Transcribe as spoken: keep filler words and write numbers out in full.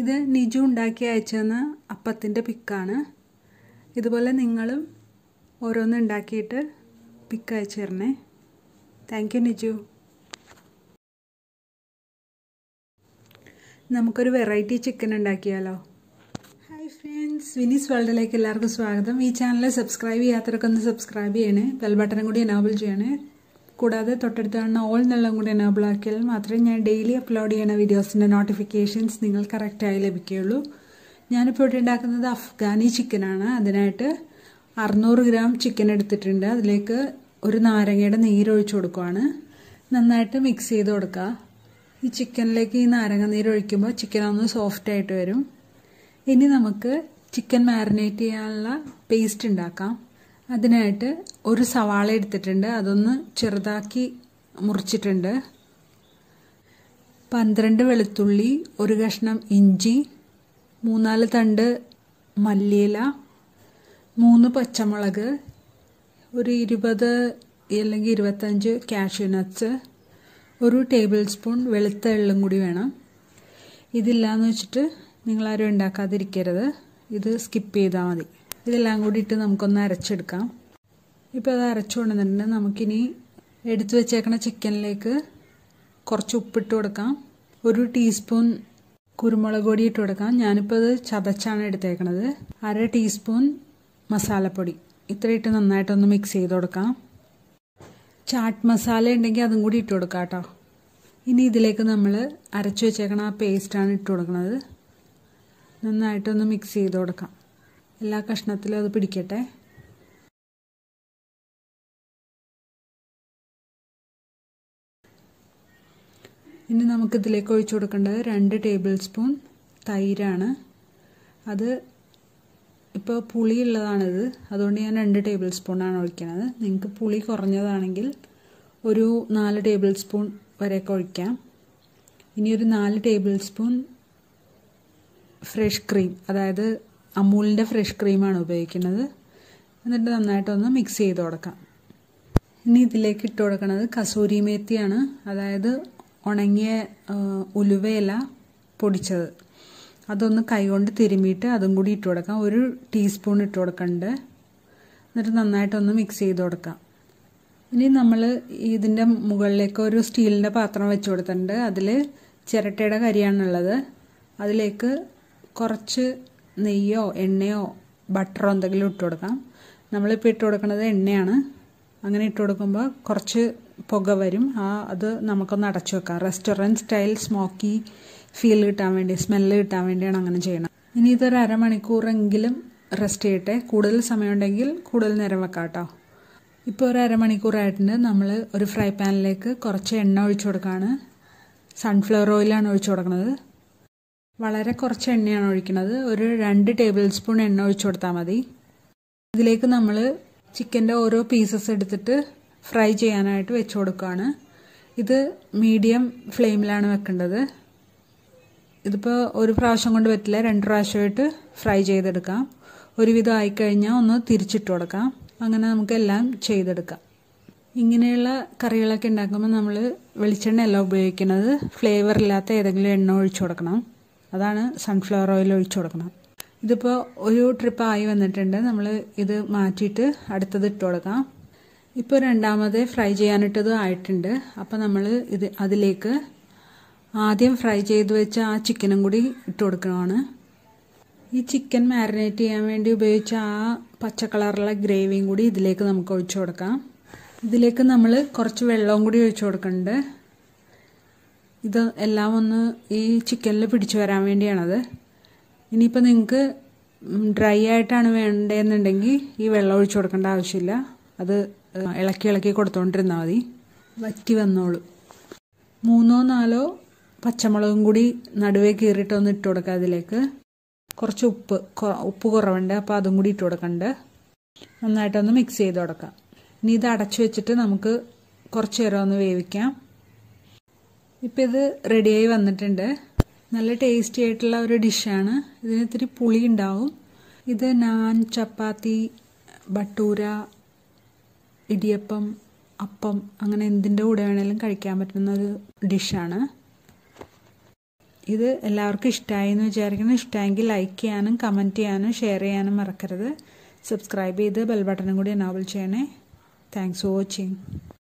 ഇത് നിജു ഉണ്ടാക്കി അയച്ചെന്ന അപ്പത്തിൻ്റെ പിക്കാണ്. ഇതുപോലെ നിങ്ങളും ഓരോന്ന് ഉണ്ടാക്കിയിട്ട് പിക്ക് അയച്ചു തരണേ. Thank you Niju. നമുക്കൊരു വെറൈറ്റി ചിക്കൻ ഉണ്ടാക്കിയാലോ? ഹായ് ഫ്രണ്ട്സ്, വിനീസ് വേൾഡിലേക്ക് എല്ലാവർക്കും സ്വാഗതം. ഈ ചാനൽ സബ്സ്ക്രൈബ് ചെയ്യാത്തവരൊക്കെ ഒന്ന് സബ്സ്ക്രൈബ് ചെയ്യണേ, ബെൽ ബട്ടനും കൂടി എനേബിൾ ചെയ്യണേ. കൂടാതെ തൊട്ടടുത്ത് കാണുന്ന ഓൾ എന്നെല്ലാം കൂടി എനേബിൾ ആക്കിയാൽ മാത്രമേ ഞാൻ ഡെയിലി അപ്ലോഡ് ചെയ്യുന്ന വീഡിയോസിൻ്റെ നോട്ടിഫിക്കേഷൻസ് നിങ്ങൾ കറക്റ്റായി ലഭിക്കുകയുള്ളൂ. ഞാനിപ്പോൾ ഇവിടെ ഉണ്ടാക്കുന്നത് അഫ്ഗാനി ചിക്കനാണ്. അതിനായിട്ട് അറുന്നൂറ് ഗ്രാം ചിക്കൻ എടുത്തിട്ടുണ്ട്. അതിലേക്ക് ഒരു നാരങ്ങയുടെ നീരൊഴിച്ച് കൊടുക്കുകയാണ്. നന്നായിട്ട് മിക്സ് ചെയ്ത് കൊടുക്കുക. ഈ ചിക്കനിലേക്ക് ഈ നാരങ്ങ നീരൊഴിക്കുമ്പോൾ ചിക്കൻ ഒന്ന് സോഫ്റ്റ് ആയിട്ട് വരും. ഇനി നമുക്ക് ചിക്കൻ മാരിനേറ്റ് ചെയ്യാനുള്ള പേസ്റ്റ് ഉണ്ടാക്കാം. അതിനായിട്ട് ഒരു സവാള എടുത്തിട്ടുണ്ട്, അതൊന്ന് ചെറുതാക്കി മുറിച്ചിട്ടുണ്ട്. പന്ത്രണ്ട് വെളുത്തുള്ളി, ഒരു കഷ്ണം ഇഞ്ചി, മൂന്നാല് തണ്ട് മല്ലിയില, മൂന്ന് പച്ചമുളക്, ഒരു ഇരുപത് അല്ലെങ്കിൽ ഇരുപത്തഞ്ച് കാഷ്യൂ നട്ട്സ്, ഒരു ടേബിൾ സ്പൂൺ വെളുത്ത എള്ളും കൂടി വേണം. ഇതില്ലാന്ന് വെച്ചിട്ട് നിങ്ങളാരും ഉണ്ടാക്കാതിരിക്കരുത്, ഇത് സ്കിപ്പ് ചെയ്താൽ മതി. ഇതെല്ലാം കൂടി ഇട്ട് നമുക്കൊന്ന് അരച്ചെടുക്കാം. ഇപ്പോൾ അത് അരച്ചു കൊണ്ടുവന്നിട്ടുണ്ട്. നമുക്കിനി എടുത്തു വെച്ചേക്കണ ചിക്കനിലേക്ക് കുറച്ച് ഉപ്പിട്ട് കൊടുക്കാം. ഒരു ടീസ്പൂൺ കുരുമുളക് പൊടി ഇട്ട് കൊടുക്കാം. ഞാനിപ്പോൾ അത് ചതച്ചാണ് എടുത്തേക്കണത്. അര ടീസ്പൂൺ മസാലപ്പൊടി, ഇത്ര ഇട്ട് നന്നായിട്ടൊന്ന് മിക്സ് ചെയ്ത് കൊടുക്കാം. ചാട്ട് മസാല ഉണ്ടെങ്കിൽ അതും കൂടി ഇട്ട് കൊടുക്കാം കേട്ടോ. ഇനി ഇതിലേക്ക് നമ്മൾ അരച്ചു വെച്ചേക്കണ ആ പേസ്റ്റാണ് ഇട്ട് കൊടുക്കുന്നത്. നന്നായിട്ടൊന്ന് മിക്സ് ചെയ്ത് കൊടുക്കാം. എല്ലാ കഷ്ണത്തിലും അത് പിടിക്കട്ടെ. ഇനി നമുക്കിതിലേക്ക് ഒഴിച്ചു കൊടുക്കേണ്ടത് രണ്ട് ടേബിൾ സ്പൂൺ തൈരാണ്. അത് ഇപ്പോൾ പുളിയുള്ളതാണിത്, അതുകൊണ്ട് ഞാൻ രണ്ട് ടേബിൾ സ്പൂണാണ് ഒഴിക്കുന്നത്. നിങ്ങൾക്ക് പുളി കുറഞ്ഞതാണെങ്കിൽ ഒരു നാല് ടേബിൾ സ്പൂൺ വരെയൊക്കെ ഒഴിക്കാം. ഇനി ഒരു നാല് ടേബിൾ സ്പൂൺ ഫ്രഷ് ക്രീം, അതായത് അമൂലിൻ്റെ ഫ്രഷ് ക്രീമാണ് ഉപയോഗിക്കുന്നത്. എന്നിട്ട് നന്നായിട്ടൊന്ന് മിക്സ് ചെയ്ത് കൊടുക്കാം. ഇനി ഇതിലേക്ക് ഇട്ട് കൊടുക്കുന്നത് കസൂരി മേത്തിയാണ്, അതായത് ഉണങ്ങിയ ഉലുവയില പൊടിച്ചത്. അതൊന്ന് കൈകൊണ്ട് തിരുമ്മിയിട്ട് അതും കൂടി ഇട്ട് കൊടുക്കാം. ഒരു ടീസ്പൂൺ ഇട്ട് കൊടുക്കുന്നുണ്ട്. എന്നിട്ട് നന്നായിട്ടൊന്ന് മിക്സ് ചെയ്ത് കൊടുക്കാം. ഇനി നമ്മൾ ഇതിൻ്റെ മുകളിലേക്ക് ഒരു സ്റ്റീലിൻ്റെ പാത്രം വെച്ച് കൊടുത്തിട്ടുണ്ട്. അതിൽ ചിരട്ടയുടെ കരിയാണുള്ളത്. അതിലേക്ക് കുറച്ച് നെയ്യോ എണ്ണയോ ബട്ടറോ എന്തെങ്കിലും ഇട്ട് കൊടുക്കാം. നമ്മളിപ്പോൾ ഇട്ട് കൊടുക്കുന്നത് എണ്ണയാണ്. അങ്ങനെ ഇട്ട് കൊടുക്കുമ്പോൾ കുറച്ച് പുക വരും. ആ അത് നമുക്കൊന്ന് അടച്ചു വെക്കാം. റെസ്റ്റോറൻറ്റ് സ്റ്റൈൽ സ്മോക്കി ഫീൽ കിട്ടാൻ വേണ്ടി, സ്മെല്ല് കിട്ടാൻ വേണ്ടിയാണ് അങ്ങനെ ചെയ്യണം. ഇനി ഇതൊരു അരമണിക്കൂറെങ്കിലും റെസ്റ്റ് ചെയ്യട്ടെ. കൂടുതൽ സമയമുണ്ടെങ്കിൽ കൂടുതൽ നേരം വെക്കാം കേട്ടോ. ഇപ്പോൾ ഒരു അരമണിക്കൂറായിട്ടുണ്ട്. നമ്മൾ ഒരു ഫ്രൈ പാനിലേക്ക് കുറച്ച് എണ്ണ ഒഴിച്ചു കൊടുക്കുകയാണ്. സൺഫ്ലവർ ഓയിലാണ് ഒഴിച്ചു കൊടുക്കുന്നത്. വളരെ കുറച്ച് എണ്ണയാണ് ഒഴിക്കുന്നത്. ഒരു രണ്ട് ടേബിൾ സ്പൂൺ എണ്ണ ഒഴിച്ചു കൊടുത്താൽ മതി. ഇതിലേക്ക് നമ്മൾ ചിക്കൻ്റെ ഓരോ പീസസ് എടുത്തിട്ട് ഫ്രൈ ചെയ്യാനായിട്ട് വെച്ച് കൊടുക്കുകയാണ്. ഇത് മീഡിയം ഫ്ലെയിമിലാണ് വെക്കേണ്ടത്. ഇതിപ്പോൾ ഒരു പ്രാവശ്യം കൊണ്ട് പറ്റില്ല, രണ്ട് പ്രാവശ്യമായിട്ട് ഫ്രൈ ചെയ്തെടുക്കാം. ഒരുവിധം ആയിക്കഴിഞ്ഞാൽ ഒന്ന് തിരിച്ചിട്ട് കൊടുക്കാം. അങ്ങനെ നമുക്കെല്ലാം ചെയ്തെടുക്കാം. ഇങ്ങനെയുള്ള കറികളൊക്കെ ഉണ്ടാക്കുമ്പോൾ നമ്മൾ വെളിച്ചെണ്ണയല്ല ഉപയോഗിക്കുന്നത്. ഫ്ലേവർ ഇല്ലാത്ത ഏതെങ്കിലും എണ്ണ ഒഴിച്ചു കൊടുക്കണം. അതാണ് സൺഫ്ലവർ ഓയിൽ ഒഴിച്ചു കൊടുക്കണം. ഇതിപ്പോൾ ഒരു ട്രിപ്പ് ആയി വന്നിട്ടുണ്ട്. നമ്മൾ ഇത് മാറ്റിയിട്ട് അടുത്തത് ഇട്ട് കൊടുക്കാം. ഇപ്പോൾ രണ്ടാമത് ഫ്രൈ ചെയ്യാനിട്ടത് ആയിട്ടുണ്ട്. അപ്പോൾ നമ്മൾ ഇത് അതിലേക്ക് ആദ്യം ഫ്രൈ ചെയ്ത് വെച്ച ആ ചിക്കനും കൂടി ഇട്ട് കൊടുക്കണമാണ്. ഈ ചിക്കൻ മാരിനേറ്റ് ചെയ്യാൻ വേണ്ടി ഉപയോഗിച്ച ആ പച്ച കളറുള്ള ഗ്രേവിയും കൂടി ഇതിലേക്ക് നമുക്ക് ഒഴിച്ചു കൊടുക്കാം. ഇതിലേക്ക് നമ്മൾ കുറച്ച് വെള്ളവും കൂടി ഒഴിച്ചു കൊടുക്കുന്നുണ്ട്. ഇത് എല്ലാം ഒന്ന് ഈ ചിക്കനിൽ പിടിച്ചു വരാൻ വേണ്ടിയാണത്. ഇനിയിപ്പോൾ നിങ്ങൾക്ക് ഡ്രൈ ആയിട്ടാണ് വേണ്ടതെന്നുണ്ടെങ്കിൽ ഈ വെള്ളം ഒഴിച്ചു കൊടുക്കേണ്ട ആവശ്യമില്ല. അത് ഇളക്കി ഇളക്കി കൊടുത്തുകൊണ്ടിരുന്നാൽ മതി, വറ്റി വന്നോളൂ. മൂന്നോ നാലോ പച്ചമുളകും കൂടി നടുവേ കീറിയിട്ടൊന്ന് ഇട്ട് കൊടുക്കുക. അതിലേക്ക് കുറച്ച് ഉപ്പ് ഉപ്പ് കുറവുണ്ട്, അപ്പോൾ അതും കൂടി ഇട്ട് കൊടുക്കണ്ട്. നന്നായിട്ടൊന്ന് മിക്സ് ചെയ്ത് കൊടുക്കാം. ഇനി ഇത് അടച്ചു വെച്ചിട്ട് നമുക്ക് കുറച്ച് നേരം ഒന്ന് വേവിക്കാം. ഇപ്പം ഇത് റെഡിയായി വന്നിട്ടുണ്ട്. നല്ല ടേസ്റ്റി ആയിട്ടുള്ള ഒരു ഡിഷാണ്. ഇതിന് ഇത്തിരി പുളി ഉണ്ടാവും. ഇത് നാൻ, ചപ്പാത്തി, ബട്ടൂര, ഇടിയപ്പം, അപ്പം അങ്ങനെ എന്തിൻ്റെ കൂടെ വേണേലും കഴിക്കാൻ പറ്റുന്ന ഒരു ഡിഷാണ്. ഇത് എല്ലാവർക്കും ഇഷ്ടമായി എന്ന് വിചാരിക്കണം. ഇഷ്ടമെങ്കിൽ ലൈക്ക് ചെയ്യാനും കമൻറ്റ് ചെയ്യാനും ഷെയർ ചെയ്യാനും മറക്കരുത്. സബ്സ്ക്രൈബ് ചെയ്ത് ബെൽ ബട്ടണും കൂടി എനേബിൾ ചെയ്യണേ. Thanks for watching.